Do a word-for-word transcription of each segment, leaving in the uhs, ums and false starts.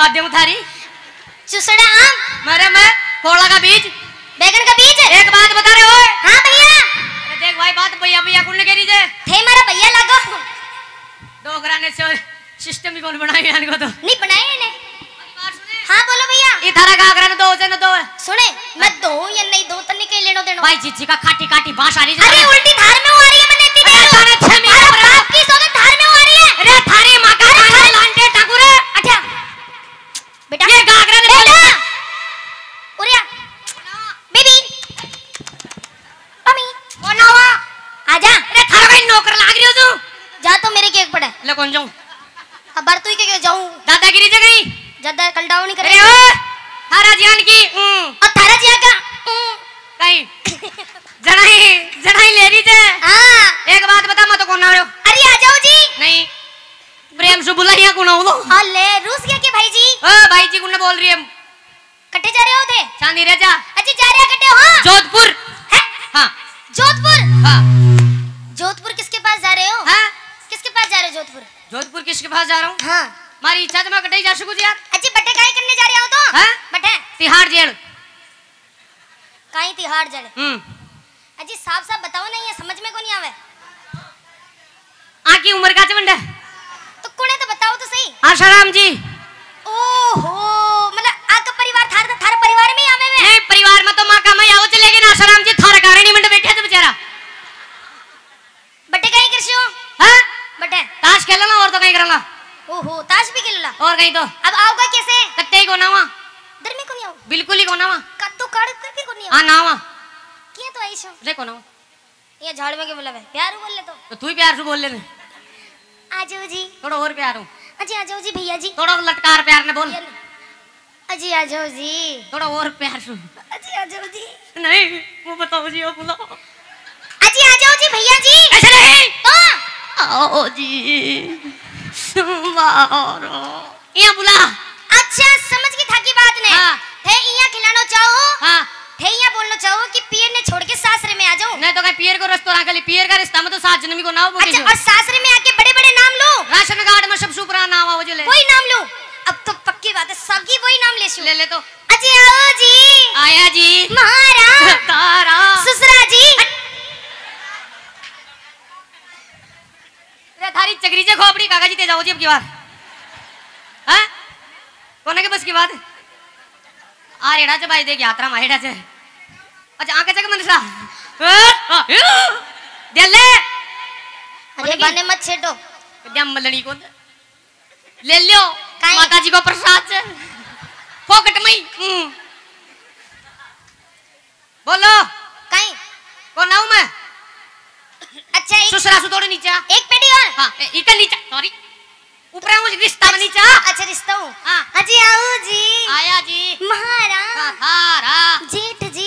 बात दूं थारी चुसड़ा आम मेरे में कोला का बीज बैगन का बीज एक बात बता रहे हो हाँ भैया अरे देख भाई बात भैया भैया कौन कह रही है थे मारा भैया लागो दो घराने से सिस्टम ही कौन बनाए यानी को तो नहीं बनाए ने हाँ बोलो भैया ये थारा का घराने दो से न दो सुने मैं दो या नहीं दो तन्ने के लेनो देनो भाई जीजी का खाटी खाटी भाषा आ रही है अरे उल्टी धार में आ रही है मैंने इतनी अरे थारे छह महीने पर आपकी सोने धार में आ रही है अरे थारी मां का थारे लांटे ठाकुर अच्छा बेटा ये गागरा ने बेटा उरिया बेबी मम्मी कौन आवा आजा अरे थारा भाई नौकर लाग रही हो तू जा तो मेरे केक पड़े ले कौन जाऊं अब बार तू ही के जाऊं दादागिरी से गई ज्यादा कल डाउन नहीं करे अरे ओ थारा जान की और थारा जिया का कहीं जनाई जनाई ले रही थे हां एक बात बता मैं तो कौन आ रहे हो अरे आ जाओ जी नहीं प्रेम से बुला यहाँ कौन आओ अले रूस गया के भाई जी ओ भाई जी कौन बोल रही है कट्टे जा रहे हो थे चांदी रे जा अच्छा जा रहे कट्टे हो जोधपुर हाँ जोधपुर हाँ जोधपुर किसके पास जा रहे हो हाँ किसके पास जा रहे हो जोधपुर जोधपुर किसके पास जा रहा हूँ हाँ हमारी इच्छा तो मैं कटे जा सकूँ यार अच्छी बट्टे काई करने जा रहे हो तो हाँ बट्टे तिहाड़ जेल काई तिहाड़ जेल हम्म अजी साफ साफ बताओ नहीं है समझ में को नहीं आवे आकी उम्र का चमंडा तो कोने तो बताओ तो सही आशाराम जी ओहो मतलब आपका परिवार थार थारा परिवार में ही आवे में नहीं परिवार में तो मां का मैं आओ चले गए आशाराम जी थारा कारण ही मंड बैठे थे बेचारा बट्टे काई करछो हां बट्टे ताश खेलना और तो कहीं करना ओहो ताश भी खेलला और कहीं तो अब आओगा कैसे कत्ते ही कोना वहां दर में को नहीं आओ बिल्कुल ही कोना वहां कत्तो काड़ के भी को नहीं आओ हां ना वहां किया तो आईशो रे कोना ये झाड़ में के बोला है प्यार बोल ले तो तो तू ही प्यार से बोल ले आ जाओ जी थोड़ा और प्यार हूं अजी आ जाओ जी भैया जी थोड़ा लटकार प्यार ने बोल अजी आ जाओ जी थोड़ा और प्यार से अजी आ जाओ जी नहीं वो बताओ जी वो बोलो अजी आ जाओ जी भैया जी ऐसे नहीं तो आओ जी मारो ये बुला अच्छा समझ गई था की बात ने हाँ। थे इया खिलानो चाहो हां थे इया बोलना चाहो कि पियर ने छोड़ के सासरे में आ जाओ नहीं तो कहीं पियर को रेस्टोरेंट के लिए पियर का रिश्ता में तो सात जन्मी को नाव बोल अच्छा और सासरे में आके बड़े बड़े नाम लो राशन कार्ड में सब सुपरा नाम आओ जो ले वही नाम लो अब तो पक्की बात है सबकी वही नाम ले ले ले तो अजी आओ जी आया जी महारा तारा ससुरा जी रे थारी चक्री से खोपड़ी काका जी ते जाओ जी अब की बात हैं कोने के बस की बात आ रेड़ा से भाई देख यात्रा में हेड़ा से अच्छा आके चक मनसा दे ले अरे बने मत छेड़ो जम मलड़ी को ले लियो काई? माता जी को प्रसाद से पॉकेट में ही बोलो कहीं कौन आऊं मैं अच्छा एक ससुरा सु थोड़े नीचे एक पेटी और हाँ इका नीचे सॉरी ऊपर आऊं रिश्ता में नीचे अच्छा रिश्ता हूँ हाँ अजी आओ जी आया जी महारा थारा जेठ जी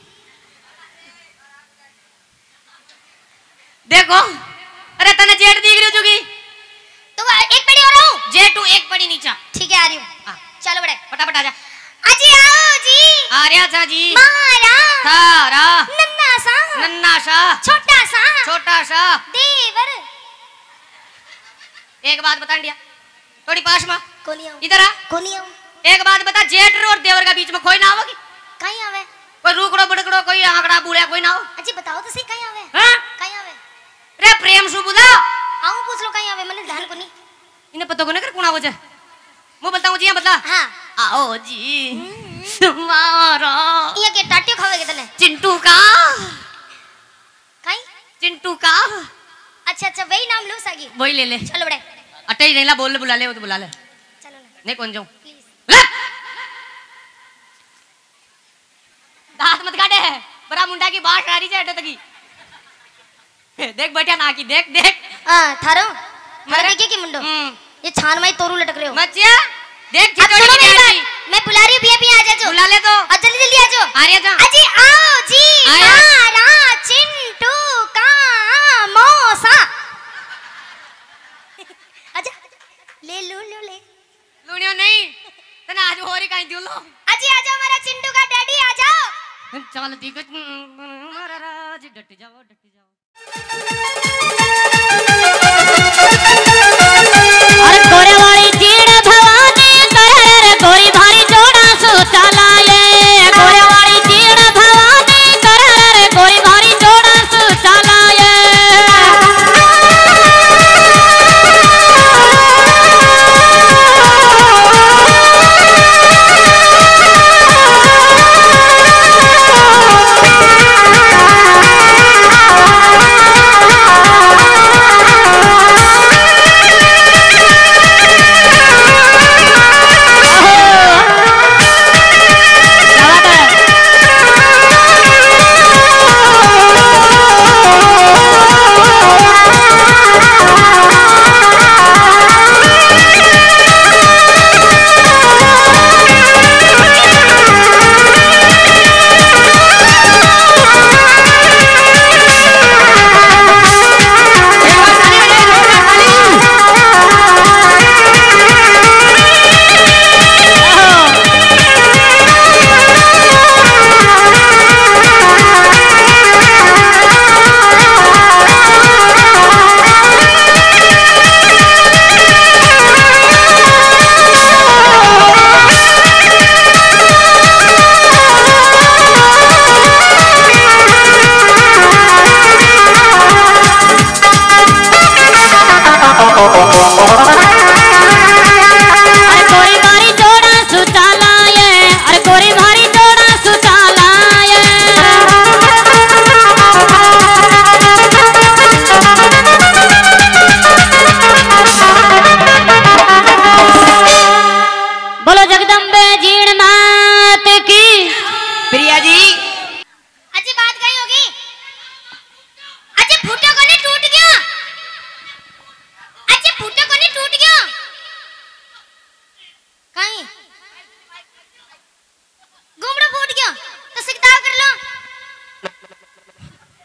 देखो अरे तने जेठ दिख रही हो जोगी तो एक पेटी और आऊं जेठू एक पड़ी नीचे ठीक है आ रही हूँ हाँ चलो बड़े फटाफट आ जा अजी आओ जी आर्या सा जी महारा थारा नन्ना सा नन्ना सा छोटा सा छोटा सा देवर एक बात बता इंडिया थोड़ी पास में कोनी आऊं इधर आ कोनी आऊं एक बात बता जेठ और देवर का बीच में कोई ना होगी कहीं आवे कोई रूकड़ो बुड़कड़ो कोई आंकड़ा बूढ़ा कोई ना हो अजी बताओ तो सही कहीं आवे हाँ कहीं आवे रे प्रेम सु बुला आऊं पूछ लो कहीं आवे मैंने ध्यान को नहीं इन्हें पता को नहीं कर कौन आवो जे मैं बोलता हूँ जी बता हाँ आओ जी मारो ये के टाटियो खावे के तले चिंटू का कहीं चिंटू का अच्छा अच्छा वही नाम लो सागी वही ले ले चलो बड़े अटे ही नहीं ला बोल ले बुला ले वो तो बुला ले चलो ना नहीं कौन जाऊं प्लीज ले दांत मत काटे बड़ा मुंडा की बात आ रही है अटे तकी देख बैठा ना की देख देख हां थारो मेरे- मारे देखिए कि मुंडो हम्म ये छान माई तोरू लटक रहे हो मचिया देख अब चिटोड़ी सुनो की मेरी आजी बात मैं बुला रही हूं भैया भैया आ जाओ बुला ले तो और जल्दी जल्दी आ जाओ आ रही है जा अजी आओ जी आया। मारा चिंटू का मौसा आजा ले लो लो ले लुनियो नहीं तना आज होरी काई दियो लो अजी आ जाओ हमारा चिंटू का डैडी आ जाओ चल दिगत महाराज डट जाओ डट जाओ अरे गोरे वाली जीड़ भवानी कर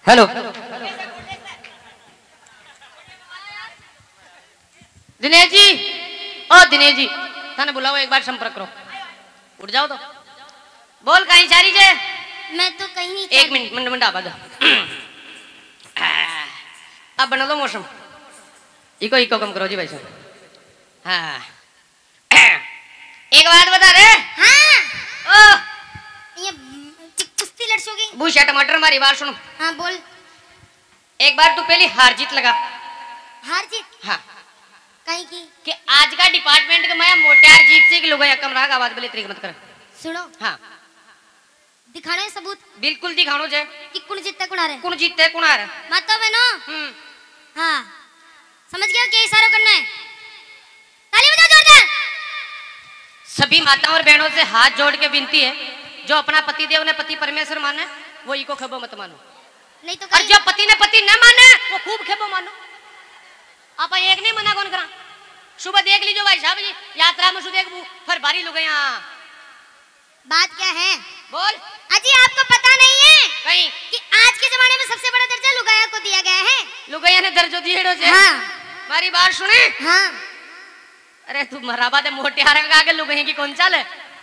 हेलो दिनेश जी, ओ दिनेश जी थाने बुलाओ, एक बार संपर्क करो। उठ जाओ तो बोल कहीं चारी जे। मैं तो कहीं नहीं। एक मिनट मिनट मिनट आवाज अब बना लो मौसम। इको इको कम करो जी भाई साहब। हाँ एक बात बता रहे। हाँ ओ ये कुश्ती लड़सोगी। भूषा टमाटर हमारी बात सुनो। हाँ बोल। एक बार तू पहले हार जीत लगा। हार जीत। हाँ कहीं की कि आज का डिपार्टमेंट का मैं मोटियार जीत से कि लोग कम रहा आवाज बोले तरीके मत कर। सुनो हाँ दिखाना है सबूत। बिल्कुल दिखानो जे कि कौन जीतता कौन हारे। कौन जीतते कौन हारे। मत तो बनो। हम्म हाँ समझ गया क्या इशारा करना है। ताली बजाओ जोरदार। सभी माताओं और बहनों से हाथ जोड़ के विनती है, जो अपना पति देव ने पति परमेश्वर माने वो इको खेबो मत मानो, नहीं तो और कहीं जो पति ने पति न माने वो खूब खेबो मानो। आप एक नहीं मना कौन करा। सुबह देख लीजिए भाई साहब जी यात्रा में सुबह फिर बारी लोग यहाँ। बात क्या है बोल। अजी आपको पता नहीं है कहीं कि आज के जमाने में सबसे बड़ा दर्जा लुगाया को दिया गया है। लुगाया ने दर्जो दिए से। हाँ हमारी बात सुने। हाँ अरे तू मराबा दे मोटे हारे का आगे लुगाई की कौन चाल है।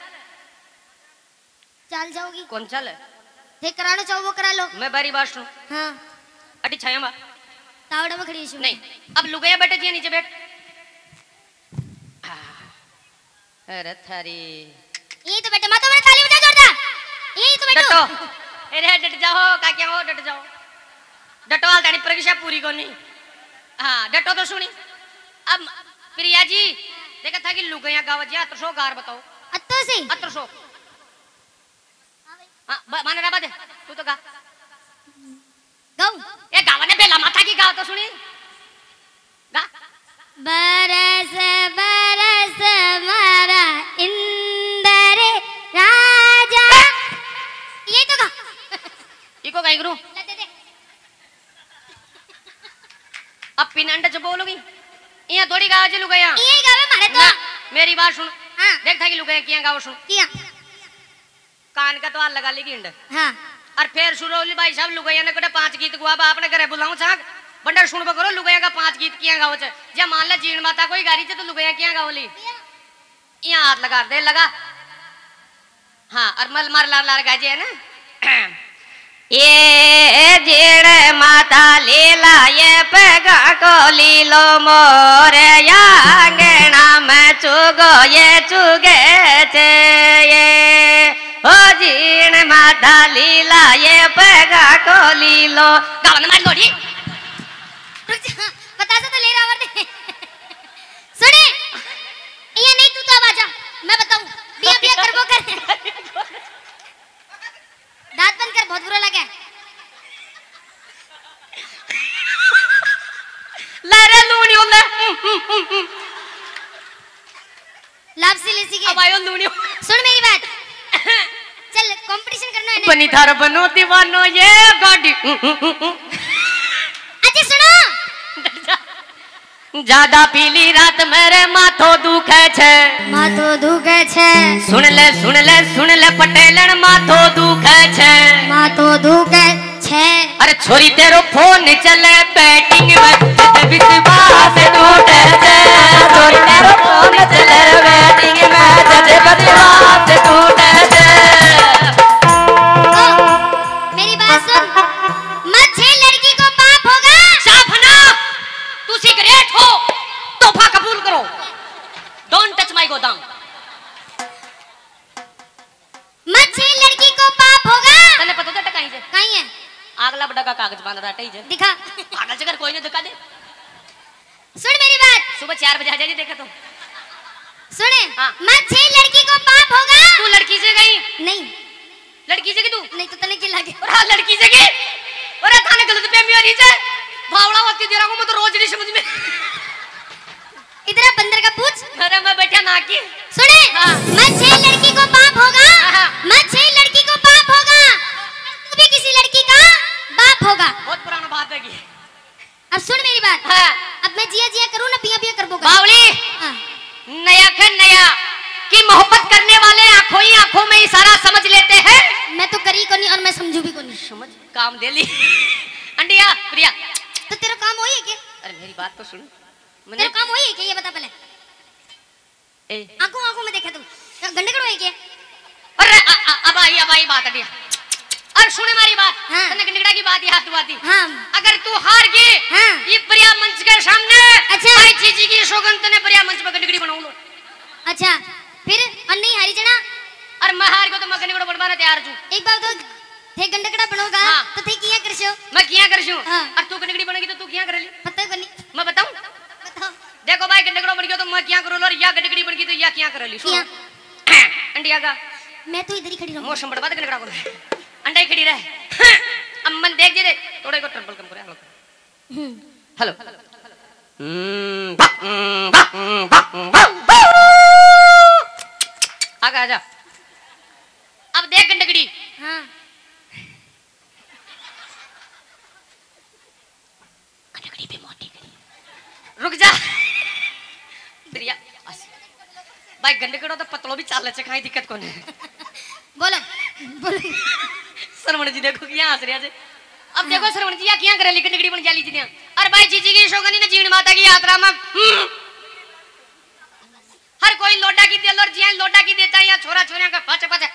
चाल जाओगी कौन चाल है ठीक कराना चाहो वो करा लो। मैं बारी बात सुन। हाँ अटी छाया बा तावड़ा में खड़ी नहीं। अब लुगाया बैठे जी नीचे बैठ। अरे थारी यही तो बैठे। माता मेरे ताली बजा जोरदार। यही तो बैठो। डटो अरे डट जाओ का क्या हो डट जाओ। डटो हाल तानी परीक्षा पूरी करनी। हाँ डटो तो सुनी। अब प्रिया जी देखा था कि लुगाया गाँव जी अत्रसो गार बताओ। अत्तो से अत्रसो हाँ माने रहा बात तू तो गा गाऊं। ये गावा ने बेला माथा की गाओ तो सुनी गा। बरस बरस मारा इंदर राजा। ये तो गा। इको गाई करूं। ले दे दे। अब पिनंड जो बोलोगी ये थोड़ी गाओ जी लुगाया। यही गावे मारे तो। ना मेरी बात सुन। हाँ देख था कि लुगाया किया गाओ सुन। किया कान का तो हाल लगा लेगी इंड। हाँ और फिर सुरोली भाई साहब लुगाया ने कोटे पांच गीत गुआ बा अपने घरे बुलाऊं छाक बंडर सुन करो लुगाया का पांच गीत किया गाओ छे। जे मान ले जीण माता कोई गारी छे तो लुगाया किया गाओ ली। यहाँ हाथ लगा दे लगा। हाँ और मल मार लार लार गाजे है ना। ये जीण माता लीला ये पेगा को लीलो मोर यांगना में चुगो ये चुगे छे ये ओ जीण माता लीला ये पेगा को लीलो गावन मार लोड़ी। बता तो ले रहा वरने। सुने ये नहीं तू तो अब आजा मैं बताऊं। बिया बिया कर वो कर। दांत बंद कर बहुत बुरा लगा। लारे लूनी होले लापसी ले सीखे। अब आयो लूनी। सुन मेरी बात। चल कंपटीशन करना है ना। बनी थारा बनो दीवानो ये गाड़ी। अच्छा सुनो। ज्यादा पीली रात मेरे माथो दुखे छे। माथो दुखे छे। सुन ले सुन ले सुन ले पटेलन माथो दुखे छे। माथो दुखे छे। अरे छोरी तेरो फोन चले बैटिंग में जब विश्वास टूटे छे। छोरी तेरो फोन चले बैटिंग में जब विश्वास टूटे छे। मेरी बात सुन। मत छे लड़की को पाप होगा। शाफना तू सिगरेट हो तोहफा कबूल करो। डोंट टच माय गोदाम। मत छे लड़की को पाप होगा। तने पता था कहीं से कहीं है आगला बड़ा का कागज बांध रहा है। दिखा। पागल जगह कोई नहीं दिखा दे। सुन मेरी बात। सुबह चार बजे आ जाइए देखा तो। सुने हाँ। मत छे लड़की को पाप होगा। तू लड़की से गई नहीं लड़की से की तू नहीं तो तने की लागे। और हाँ लड़की से की और थाने गलत पे मेरी से भावड़ा वक्ती दे रहा हूं मैं तो रोज नहीं समझ में। इधर बंदर का पूछ। अरे मैं बैठा ना की। सुने हाँ। मत छे लड़की को पाप होगा। हाँ। मत छे लड़की को पाप होगा। तू भी किसी लड़की का बाप होगा। बहुत पुराना बात है की। अब सुन मेरी बात। हाँ। अब मैं जिया जिया करूं ना पिया पिया कर बोगा। बावली हाँ। नया खन नया कि मोहब्बत करने वाले आंखों ही आंखों में इशारा समझ लेते हैं। मैं तो करी को नहीं और मैं समझू भी को नहीं। समझ काम दे ली। तो सुन तेरा काम वही है क्या ये बता पहले। ए आंखों आंखों में देखा तू गंडकड़ है क्या। अरे आ, आ, अब आई अब आई बात अडिया और सुने हमारी बात। हाँ। तने निगड़ा की बात याद दुआती। हाँ। अगर तू हार गई हाँ। ये प्रिया मंच के सामने अच्छा। भाई जीजी की सौगंध तने प्रिया मंच पे गंडकड़ी बनाऊं लो। अच्छा फिर और नहीं हारी जना और मैं हार गयो तो मैं गंडकड़ा बनवाने तैयार हूं। एक बार तो थे गंडकड़ा बनोगा हाँ। तो थे किया करछो। मैं किया करछू हाँ। और तू गंडकड़ी बनेगी तो तू किया करली पता को नहीं मैं बताऊं। बताओ देखो भाई गंडकड़ा बन गयो तो मैं किया करूं और या गंडकड़ी बन गई तो या किया करली सुनो अंडिया का मैं तो इधर ही खड़ी रहूं। मौसम बड़ा बात गंडकड़ा को अंडा ही खड़ी रहे अब मन देख जे थोड़े को ट्रबल कम करे हेलो आगा आजा अब देख गंडकड़ी। हाँ गंडकड़ी पे मोटी रुक जा प्रिया भाई गंडकड़ो तो पतलो भी चाल ले खाई दिक्कत कोने बोलो बोलो सरवण जी देखो क्या हंस रहा है। अब देखो सरवण जी या क्या करे लेकिन गंडकड़ी बन जाली जी ने और भाई जीजी की शोगनी ने जीण माता की यात्रा में हर कोई लोटा की दिल और जिया लोटा की देता है या छोरा छोरिया का पाछे पाछे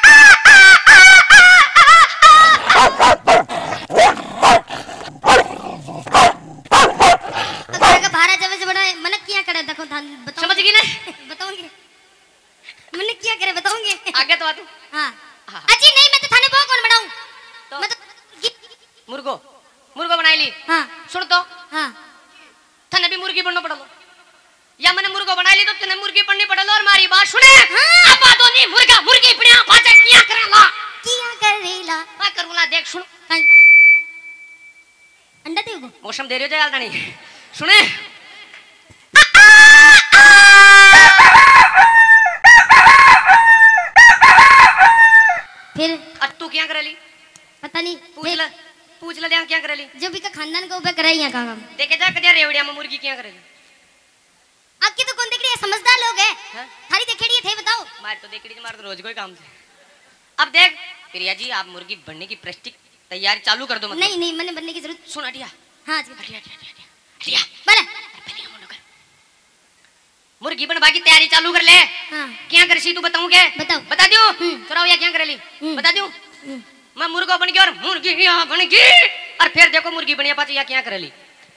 का भारा जब से बड़ा मन किया करे देखो धान बताओ समझ गई ना बताओगे मन किया करे बताओगे आगे तो आ तू हाँ हाँ। अजी नहीं मैं तो थाने बहुत कौन बनाऊं तो मैं तो मुर्गो मुर्गो बनाई ली हाँ सुन तो हाँ तने भी मुर्गी बनना पड़लो या मैंने मुर्गो बनाई ली तो तने मुर्गी बननी पड़लो और मारी बात सुने हाँ। अब बातों नहीं मुर्गा मुर्गी बढ़िया पाछे किया करेला किया करेला मैं करूंगा देख सुन काई अंडा देगो मौसम दे रही हो जाए नहीं सुने फिर अब तू क्या करेली पता नहीं पूछ ले पूछ ले क्या करेली जो भी का खानदान को ऊपर कराई है काम देखे जा कदिया रेवड़िया में मुर्गी क्या करेली आपकी तो कौन देख रही है समझदार लोग है हैं? थारी देखेड़ी थे बताओ मार तो देख रही मार तो रोज कोई काम थे अब देख प्रिया जी आप मुर्गी बनने की प्रैक्टिस तैयारी चालू कर दो मतलब नहीं नहीं मैंने बनने की जरूरत सुन हटिया हाँ जी हटिया हटिया हटिया हटिया बोला पहले मुंडो कर मुर्गी बनवा की तैयारी चालू कर ले हाँ क्या करसी तू बताऊं क्या बताओ बता दियो हम्म। थोड़ा या क्या करेली हम्म। बता दियो हम्म। मैं मुर्गा बन गया और मुर्गी यहाँ बन गई और फिर देखो मुर्गी बनिया पाची या क्या करेली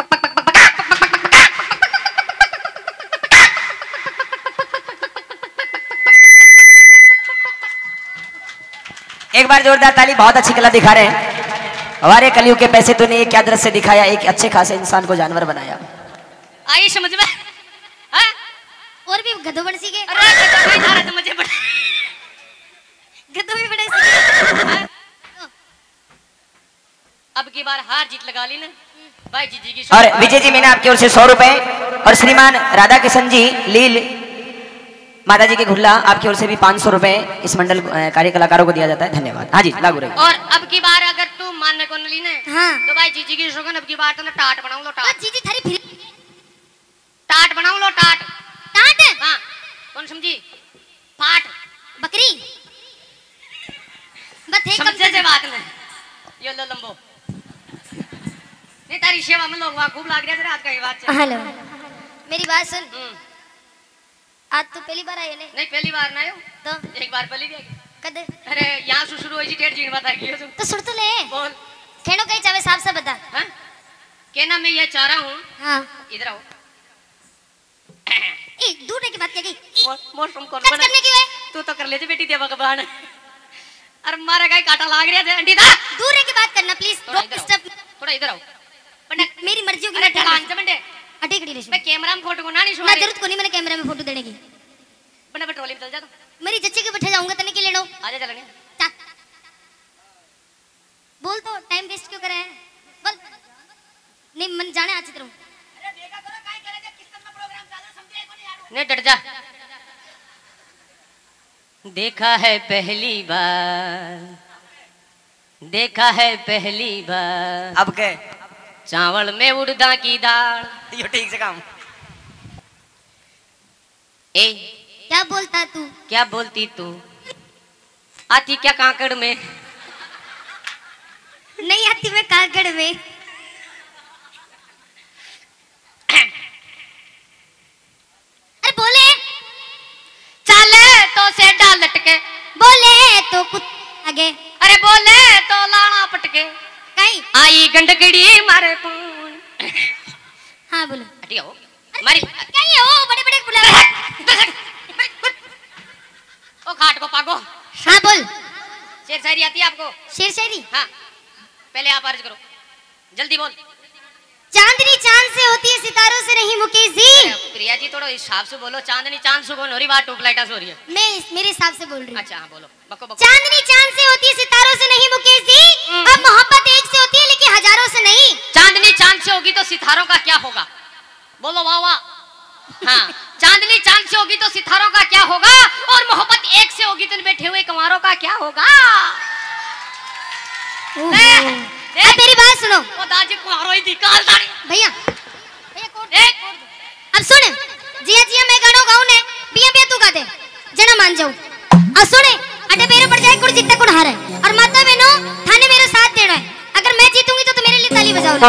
एक बार जोरदार ताली। बहुत अच्छी कला दिखा रहे हैं हमारे कलयुग के पैसे तो नहीं क्या दृश्य दिखाया एक अच्छे खासे इंसान को जानवर बनाया। आई समझ में हाँ? और भी गधो बन सी के अरे गधा नहीं था तो मुझे बड़ा गधो भी बड़े सी हाँ? अब की बार हार जीत लगा ली ना भाई जीजी की और विजय जी मैंने आपकी ओर से सौ रुपए और श्रीमान राधा किशन जी लील माता जी के घुल्ला आपकी ओर से भी पाँच सौ रुपए इस मंडल कार्य कलाकारों को दिया जाता है। धन्यवाद। हाँ जी लागू रही। और अब की बार अगर तू मानने को नहीं ने हाँ तो भाई जीजी की शोगन अब की बार तो ना टाट बनाऊं लो ओ टाट जीजी थारी फिर टाट बनाऊं लो टाट टाट हाँ कौन समझी पाट बकरी बस एक समझे से बात में ये लो लंबो नहीं तारी सेवा में लोग वहाँ खूब लाग रहे थे रात का ये बात से हेलो मेरी बात सुन हम्म, आज तो पहली बार आए ने नहीं पहली बार ना आयो तो एक बार पहली भी आई कद अरे यहाँ से शुरू हुई थी डेढ़ जीण बता गई तो सुन तो ले बोल खेड़ो कहीं चावे साफ से बता हाँ कहना मैं ये चाह रहा हूँ हाँ इधर आओ ए दूर रह के बात क्या की मौसम कौन टच करने की है तू तो कर ले बेटी देवा का बहाना अरे मारा गाय काटा लाग रहा है आंटी दा दूर रह के बात करना प्लीज थोड़ा डोंट इधर आओ, डिस्टर्ब थोड़ा इधर आओ पंडित मेरी मर्जी होगी अरे मैं ढलान से बंडे अटे खड़ी रही मैं कैमरा में फोटो को ना नहीं मैं सुना जरूरत को नहीं मैंने कैमरा में फोटो देने की बंडा मैं ट्रॉली में चल जा मेरी जच्ची के बैठे जाऊंगा तने के लेनो आजा चलने चा- बोल तो टाइम वेस्ट क्यों करे है बोल नहीं मन जाने आज तरह नहीं डट जा देखा है पहली बार देखा है पहली बार अब के चावल में उड़दा की दाल यो ठीक से काम ए क्या बोलता तू क्या बोलती तू आती क्या कांकड़ में नहीं आती मैं कागड़ में तो कुछ आगे। अरे बोले तो लाना पटके कहीं आई गंडगड़ी मारे कौन। हाँ बोलो। हटिया हो मारी क्या ये हो बड़े बड़े बुला। ओ खाट को पागो। हाँ बोल। शेर शायरी आती है आपको? शेर शायरी? हाँ पहले आप अर्ज करो जल्दी बोल। चांदनी चांद से होती है सितारों से नहीं मुकेश जी। प्रिया जी थोड़ा हिसाब से बोलो। चांदनी चांद सुगोन हो रही बात ट्यूबलाइटा से हो रही है। मैं इस, मेरे हिसाब से बोल रही हूँ। अच्छा हाँ बोलो बको बको। चांदनी चांद से होती है सितारों से नहीं मुकेश जी। अब मोहब्बत एक से होती है लेकिन हजारों से नहीं। चांदनी चांद से होगी तो सितारों का क्या होगा? बोलो वाह वाह। हाँ चांदनी चांद से होगी तो सितारों का क्या होगा और मोहब्बत एक से होगी तो बैठे हुए कुंवारों का क्या होगा? अब मेरी बात सुनो। ओ दादी कुंवारों ही निकाल दाड़ी भैया भैया कोट अब सुन जिया जिया मैं गानो गाऊं ने बिया बिया तू गा दे जना मान जाऊं। अब सुने अटे मेरे पड़ जाए कुड़ जितना कुड़ हारे और माता बहनों थाने मेरे साथ देना है। अगर मैं जीतूंगी तो, तो मेरे लिए ताली बजाओ।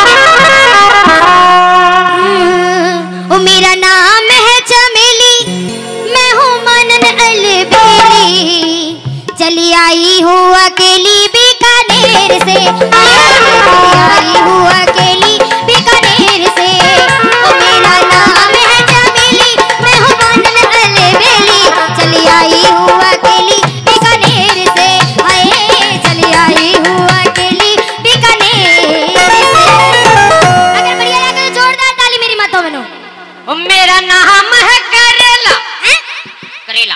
ओ मेरा नाम है चमेली मैं हूँ मनन अलबेली चली आई हूँ अकेली बीकानेर से आई हूँ अकेली बीकानेर से। ओ मेरा नाम है चमेली मैं हूँ मनन अलबेली चली आई हूँ अकेली बीकानेर से। हाय चली आई हूँ अकेली बीकानेर से। अगर बढ़िया लगे तो जोरदार ताली मेरी माताओं बहनों। ओ मेरा नाम है करेला करेला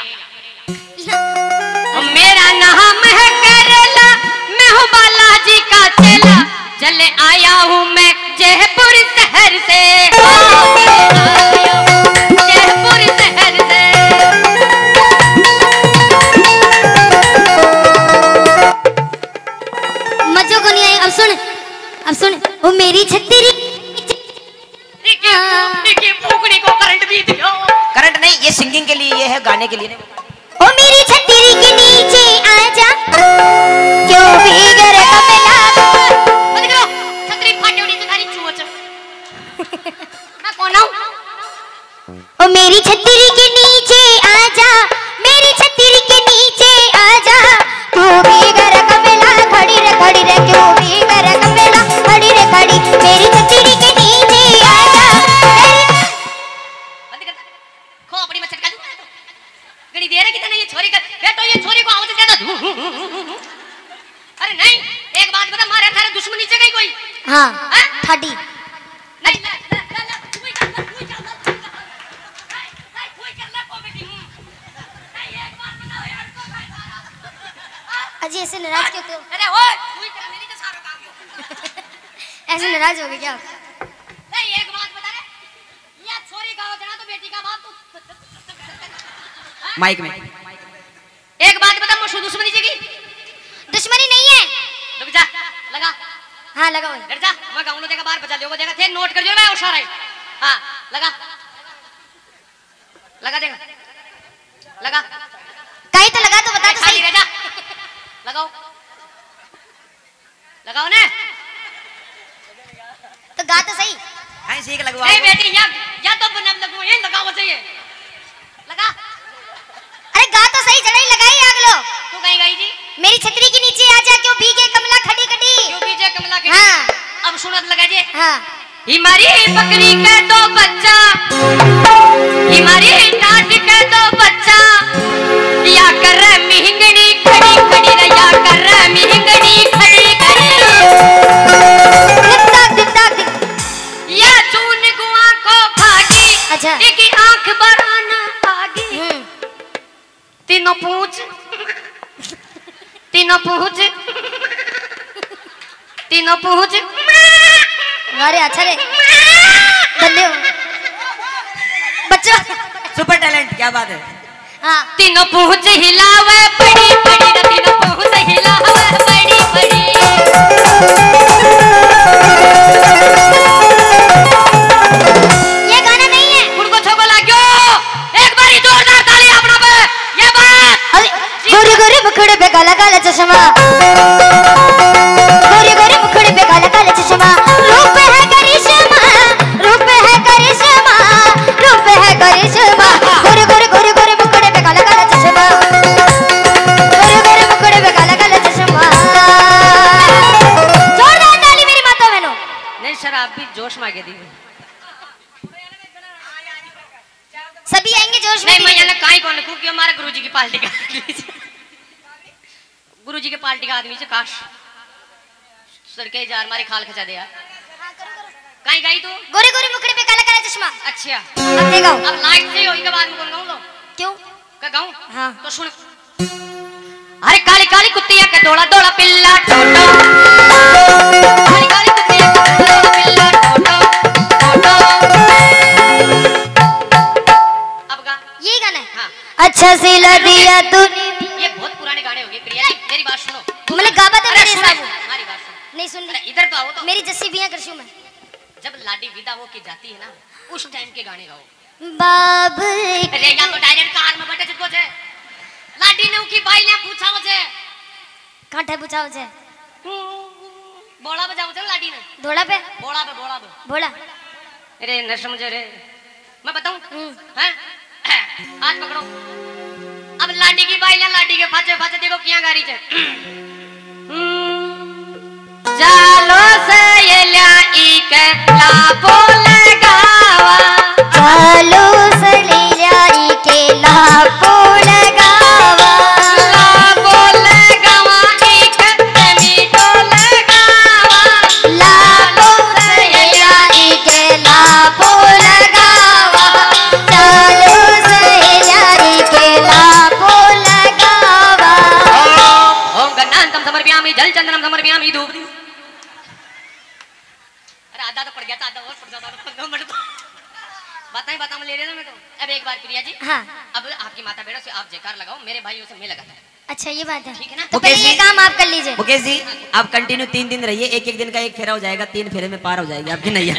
ओ मेरा नाम है करेला मैं हूँ बालाजी का चेला चले आया हूँ मैं जयपुर शहर से। जयपुर शहर से मजो को नहीं आई। अब सुन अब सुन वो मेरी छतरी फूकने को करंट भी दियो। करंट नहीं ये सिंगिंग के लिए ये है गाने के लिए नहीं। ओ मेरी छतरी के नीचे आजा क्यों भीगर कमला। बंद करो छतरी फाटे उड़ी तुम्हारी चूच। मैं कौन हूँ? ओ मेरी छतरी के नीचे आजा मेरी छतरी के नीचे आजा क्यों भीगर कमला खड़ी रे खड़ी रे क्यों भीगर कमला खड़ी रे खड़ी मेरी छतरी के नीचे आजा। बंद कर खो अपनी मच्छर का गड़ी दे रहे कितने ये छोरी का बेटो ये छोरी को आवाज देता। अरे नहीं एक बात बता मारे थारे दुश्मनी से गई कोई? हाँ ठाडी नहीं ला ला ला ला कोई कर ला कोई कर ला नहीं कोई कर ला कॉमेडी नहीं एक बात बताओ यार तो अजी ऐसे नाराज क्यों होते हो? अरे ओए कोई कर मेरी तो सारा काम ऐसे नाराज हो गए क्या? नहीं एक बात बता रे ये छोरी गाँव देना तो बेटी का बाप तो माइक में एक बात बता मुझे दुश्मनी जगी दुश्मनी नहीं है। रुक जा लगा हाँ लगाओ डर जा मैं गाँव देगा बाहर बचा देगा देगा थे नोट कर जो मैं होशियार है। हाँ लगा लगा देगा लगा कहीं तो लगा तो बता तो खाली सही। रह जा लगाओ लगाओ ना तो गा तो सही। हाँ सीख लगवा नहीं बेटी या या तो बना लगो ये लगाओ चाहिए लगा। अरे गा तो सही जगह ही लगाई आग लो। तू कहीं गई जी? मेरी छतरी के नीचे आजा क्यों भीगे कमला खड़ी खड़ी। क्यों बीजे कमला के? हाँ अब सुनत लगा जी। हाँ हिमारी बकरी के दो बच्चा हिमारी टाट के दो बच्चा या कर मिहिंगनी खड़ी खड़ी रे या कर मिहिंगनी खड़ी खड़ी दिख दाग दिख दाग दिख। या चून गुआ को भागी अच्छा की आंख बराना आगी तीनों पूछ तीनों पूछ तीनों पूछ अरे अच्छा रे धन्यवाद बच्चों। सुपर टैलेंट क्या बात है। हाँ तीनों पूछ हिलावे बड़ी बड़ी रे तीनों पूछ हिलावे बड़ी बड़ी। ये गाना नहीं है। उनको छोको लाग्यो एक बारी जोरदार ताली अपना पे ये बात। अरे गोरी गोरी मुखड़े पे काला काला चश्मा गोरी गोरी मुखड़े पे काला काला चश्मा रूप है करिश्मा रूप है करिश्मा रूप है करिश्मा गोरी गोरी गोरी गोरी मुखड़े पे काला काला चश्मा गोरी गोरी जोश में आ गई सभी आएंगे जोश में। नहीं मैं यहाँ काई कौन क्योंकि हमारे गुरुजी की पार्टी का गुरुजी के पार्टी का आदमी से काश सड़के जार मारे खाल खचा दे यार। काई गाई तू गोरे गोरे मुखड़े पे काला काला चश्मा। अच्छा अब देखो अब लाइट से होई के बाद में कौन गाऊं लो क्यों का गाऊं हाँ तो सुन। अरे काली काली कुत्तिया के दौड़ा दौड़ा पिल्ला टोटो काली काली कुत्तिया के दौड़ा दौड़ा पिल्ला टोटो टोटो। अब गा ये गाना है हाँ अच्छा सिला दिया तूने। ये बहुत पुराने गाने हो गए प्रिया जी मेरी बात सुनो। मतलब गावा तो मेरे सुनो, साथ हमारी बात सुनो नहीं सुन अरे ली इधर तो आओ तो मेरी जस्सी बिया करशू मैं। जब लाडी विदा हो के जाती है ना उस टाइम के गाने गाओ। बाब अरे या तो डायरेक्ट कार में बैठे जिसको छे लाडी ने उकी भाई ने पूछा मुझे कांठे पूछाओ छे बोला बजाओ छे लाडी ने धोड़ा पे बोला पे बोला पे भोला। अरे न समझे रे मैं बताऊं हम्म। हैं हाथ पकड़ो। अब लाडी की भाई ने लाडी के फाचे फाचे देखो किया गारी छे जालो से ये ल्या एक लापो लगावा चालो सलीलाई के लापो लगावा लापो लगावा एक मीठो लगावा लापो सलीलाई के लापो लगावा चालो सलीलाई के लापो लगावा। ओम गन्नांतम समर्पयामि जल चंदनम समर्पयामि धूप दीप। अरे आधा तो पड़ गया था आधा और पड़ जाता तो पंद्रह मिनट तो बताएं बता मैं ले रहे ना मैं तो। अब एक बार प्रिया जी हाँ अब आपकी माता बहनों से आप जयकार लगाओ मेरे भाइयों से मैं लगाता हूं। अच्छा ये बात है ठीक है ना तो पहले ये काम आप कर लीजिए। मुकेश जी आप कंटिन्यू तीन दिन रहिए एक एक दिन का एक फेरा हो जाएगा तीन फेरे में पार हो जाएगी आपकी नैया।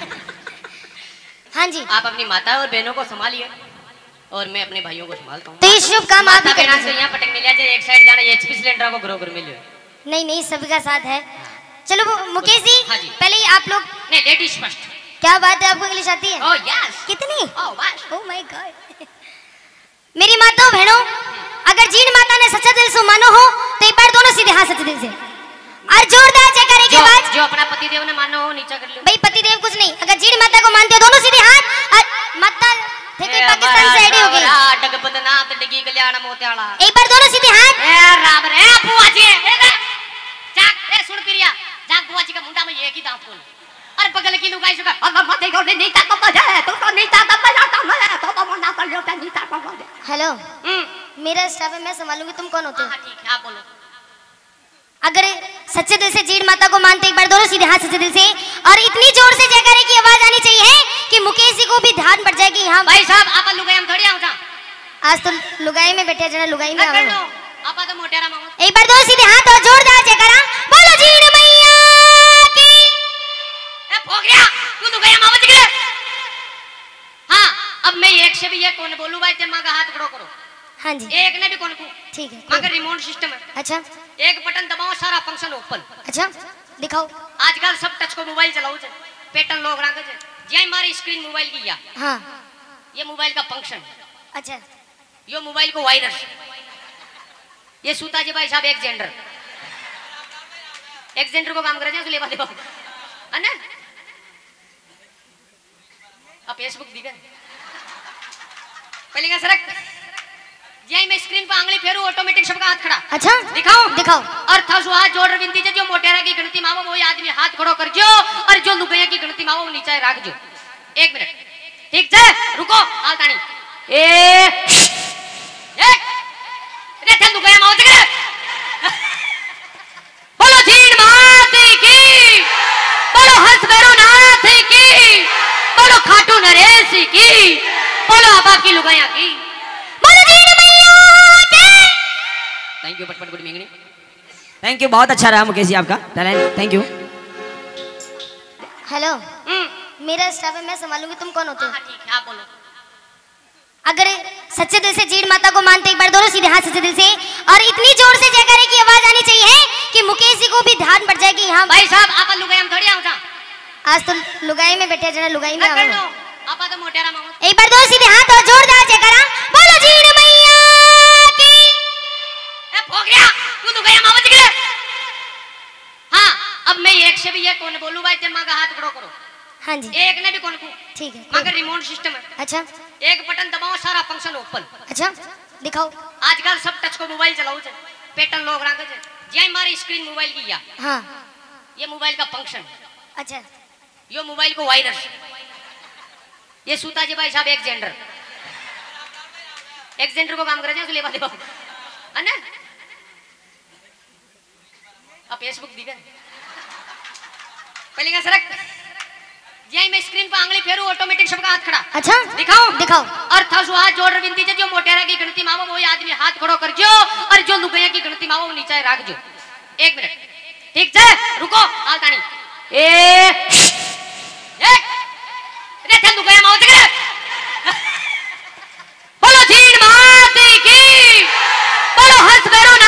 हाँ जी आप अपनी माता और बहनों को संभालिए और मैं अपने भाइयों को संभालता हूँ। तो ये शुभ काम आप ही कर से लीजिए। यहाँ पटक मिलिया जाए एक साइड जाना एचपी सिलेंडर को ग्रो कर मिलियो। नहीं नहीं सभी का साथ है। चलो वो मुकेश जी हाँ जी। पहले ही आप लोग नहीं लेडीज फर्स्ट। क्या बात है आपको इंग्लिश आती है? ओह यस कितनी? ओह बस ओह माय गॉड। मेरी माताओं बहनों अगर जीन माता ने सच्चा दिल से मानो हो तो एक बार दोनों सीधे हाथ सच्चे दिल से और जोरदार जयकारे के जो, बाद जो अपना पति देव ने मानो हो नीचा कर लो। भाई पति देव कुछ नहीं अगर जीन माता को मानते हो दोनों सीधे हाथ और माता थे कोई पाकिस्तान से आईडी होगी डगपतनाथ डगी कल्याण मोत्याला। एक बार दोनों सीधे हाथ। ए राम रे बुआ जी ए जाग ए सुन प्रिया जाग बुआ जी का मुंडा में एक ही दांत खोल अरे बगल की लुगाई सुगा अब मत देखो नहीं था तो मजा है तो तो नहीं था तो मजा तो मैं तो तो मुंडा कर लेता नहीं था तो मजा। हेलो हम्म मेरा स्टाफ है मैं संभालूंगी तुम कौन होते हो? हां ठीक है आप बोलो। अगर सच्चे दिल से जीण माता को मानते एक बार दोनों सीधे हाथ सच्चे दिल से और इतनी जोर से जयकारे की आवाज आनी चाहिए कि मुकेश जी को भी ध्यान पड़ जाए कि हाँ भाई साहब आप लुगाई हम थोड़ी आऊं जा आज तो लुगाई में बैठे जरा लुगाई में कर लो आओ। आप तो मोटेरा मांगो। एक बार दोनों सीधे हाथ और जोरदार जयकारा बोलो जीण मैया की। ए भोगरिया तू लुगाई मांगो जिगरे। हां अब मैं एक से भी ये कौन बोलूं भाई ते मां का हाथ पकड़ो करो। हाँ जी एक ने भी कौन को ठीक है मगर रिमोट सिस्टम है अच्छा एक बटन दबाओ सारा फंक्शन ओपन। अच्छा दिखाओ। आजकल सब टच को मोबाइल चलाओ छे पैटर्न लोग रंग छे जे मारी स्क्रीन मोबाइल की या हाँ ये मोबाइल का फंक्शन अच्छा यो मोबाइल को वायरस ये सूता जी भाई साहब एक जेंडर एक जेंडर को काम करे छे सुले बात है ना अब फेसबुक दिखे पहले का सरक जय मैं स्क्रीन पर आंगली फेरू ऑटोमेटिक सबका हाथ खड़ा। अच्छा दिखाओ दिखाओ। और था सो हाथ जोड़ विनती है जो मोटेरा की गिनती मावो वो आदमी हाथ खड़ो कर जो और जो लुगैया की गिनती मावो वो नीचे रख जो। एक मिनट ठीक है रुको हाल तानी ए एक रे थे लुगैया मावो जगह बोलो जीन माते की बोलो हंस बेरो नाथ की बोलो खाटू नरेश की बोलो बाप की लुगैया की बोलो जीण मैया की। थैंक यू पटपट गुड मिंगनी। थैंक यू बहुत अच्छा रहा मुकेश जी आपका टैलेंट थैंक यू। हेलो हम्म मेरा स्टाफ है मैं संभालूंगी तुम कौन होते हो? हाँ ठीक है आप बोलो। अगर सच्चे दिल से जीण माता को मानते एक बार दोनों सीधे हाथ सच्चे दिल से और इतनी जोर से जयकारे की आवाज आनी चाहिए कि मुकेश जी को भी ध्यान पड़ जाए कि हाँ भाई साहब आप लुगाई हम थोड़ी आऊं जा आज तो लुगाई में बैठे जरा लुगाई में कर लो आओ। आप तो मोटेरा मांगो। एक बार दोनों सीधे हाथ और जोरदार जयकारा बोलो जीण मैया की। ए भोगरिया तू लुगाई मावो जगह। हां अब मैं एक से भी ये कौन बोलूं भाई ते मां का हाथ खड़ो करो। हाँ जी एक ने भी कौन को ठीक है मगर रिमोट सिस्टम है। अच्छा एक बटन दबाओ सारा फंक्शन ओपन। अच्छा दिखाओ। आजकल सब टच को मोबाइल चलाओ छे पैटर्न लोग रखे छे जे हमारी स्क्रीन मोबाइल की या हाँ ये मोबाइल का फंक्शन। अच्छा यो मोबाइल को वायरस ये सूता जी भाई साहब एक जेंडर एक जेंडर को काम करे जाए लेवा देवा है ना। अब फेसबुक दिखे पहले क्या सरक जय मैं स्क्रीन पर आंगली फेरू ऑटोमेटिक सबका हाथ खड़ा। अच्छा दिखाओ दिखाओ। और था सो हाथ जोड़ विनती है जो मोटेरा की गिनती मावो वो आदमी हाथ खड़ो कर जो और जो लुगैया की गिनती मावो वो नीचे रख जो। एक मिनट ठीक है रुको हाल तानी ए ए रे थे लुगैया मावो जगह बोलो जीन माती की बोलो हंस बेरो